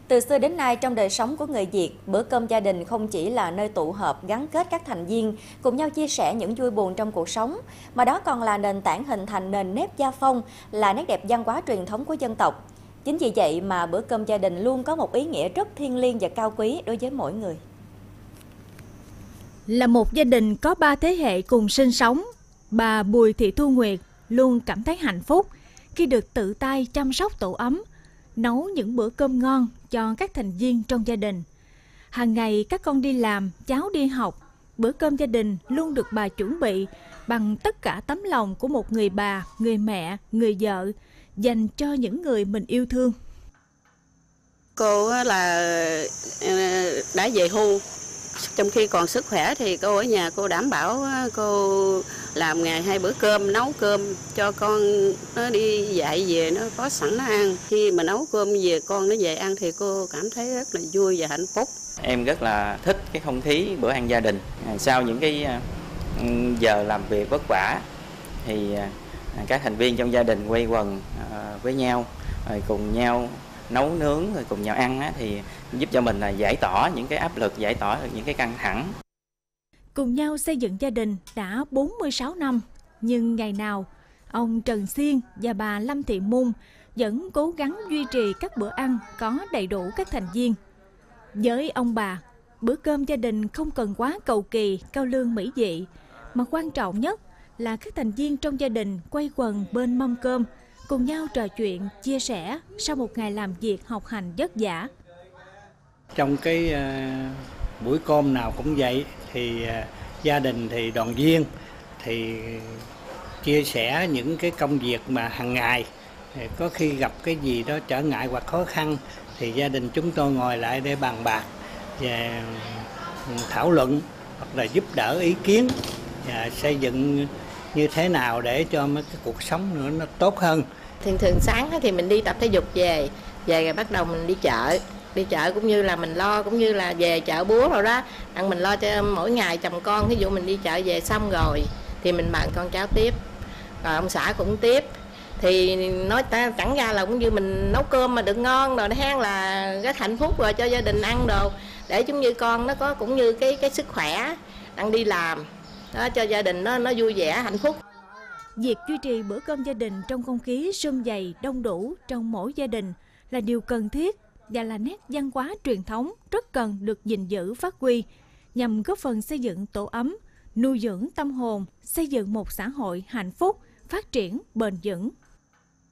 Từ xưa đến nay, trong đời sống của người Việt, bữa cơm gia đình không chỉ là nơi tụ họp gắn kết các thành viên, cùng nhau chia sẻ những vui buồn trong cuộc sống, mà đó còn là nền tảng hình thành nền nếp gia phong, là nét đẹp văn hóa truyền thống của dân tộc. Chính vì vậy mà bữa cơm gia đình luôn có một ý nghĩa rất thiêng liêng và cao quý đối với mỗi người. Là một gia đình có 3 thế hệ cùng sinh sống, bà Bùi Thị Thu Nguyệt luôn cảm thấy hạnh phúc khi được tự tay chăm sóc tổ ấm, nấu những bữa cơm ngon cho các thành viên trong gia đình. Hàng ngày các con đi làm, cháu đi học, bữa cơm gia đình luôn được bà chuẩn bị bằng tất cả tấm lòng của một người bà, người mẹ, người vợ dành cho những người mình yêu thương. Cô là đã về hưu, trong khi còn sức khỏe thì cô ở nhà cô đảm bảo cô làm ngày 2 bữa cơm, nấu cơm cho con nó đi dạy về nó có sẵn nó ăn. Khi mà nấu cơm về con nó về ăn thì cô cảm thấy rất là vui và hạnh phúc. Em rất là thích cái không khí bữa ăn gia đình. Sau những cái giờ làm việc vất vả thì các thành viên trong gia đình quây quần với nhau, rồi cùng nhau nấu nướng, rồi cùng nhau ăn thì giúp cho mình là giải tỏa những cái áp lực, giải tỏa những cái căng thẳng. Cùng nhau xây dựng gia đình đã 46 năm, nhưng ngày nào ông Trần Xiên và bà Lâm Thị Mung vẫn cố gắng duy trì các bữa ăn có đầy đủ các thành viên. Với ông bà, bữa cơm gia đình không cần quá cầu kỳ, cao lương mỹ vị, mà quan trọng nhất là các thành viên trong gia đình quây quần bên mâm cơm, cùng nhau trò chuyện, chia sẻ sau một ngày làm việc học hành vất vả. Trong cái buổi cơm nào cũng vậy thì gia đình thì đoàn viên thì chia sẻ những cái công việc mà hàng ngày, có khi gặp cái gì đó trở ngại hoặc khó khăn thì gia đình chúng tôi ngồi lại để bàn bạc và thảo luận hoặc là giúp đỡ ý kiến và xây dựng như thế nào để cho cái cuộc sống nữa nó tốt hơn. Thường sáng thì mình đi tập thể dục về rồi bắt đầu mình đi chợ cũng như là mình lo, cũng như là về chợ búa rồi đó, mình lo cho mỗi ngày chồng con. Ví dụ mình đi chợ về xong rồi thì mình bàn con cháu tiếp, rồi ông xã cũng tiếp, thì nói chẳng ra là cũng như mình nấu cơm mà được ngon rồi hang là rất hạnh phúc rồi cho gia đình ăn đồ, để giống như con nó có cũng như cái sức khỏe đang đi làm đó, cho gia đình nó vui vẻ hạnh phúc. Việc duy trì bữa cơm gia đình trong không khí sum vầy đông đủ trong mỗi gia đình là điều cần thiết và là nét văn hóa truyền thống rất cần được gìn giữ phát huy nhằm góp phần xây dựng tổ ấm, nuôi dưỡng tâm hồn, xây dựng một xã hội hạnh phúc, phát triển bền vững.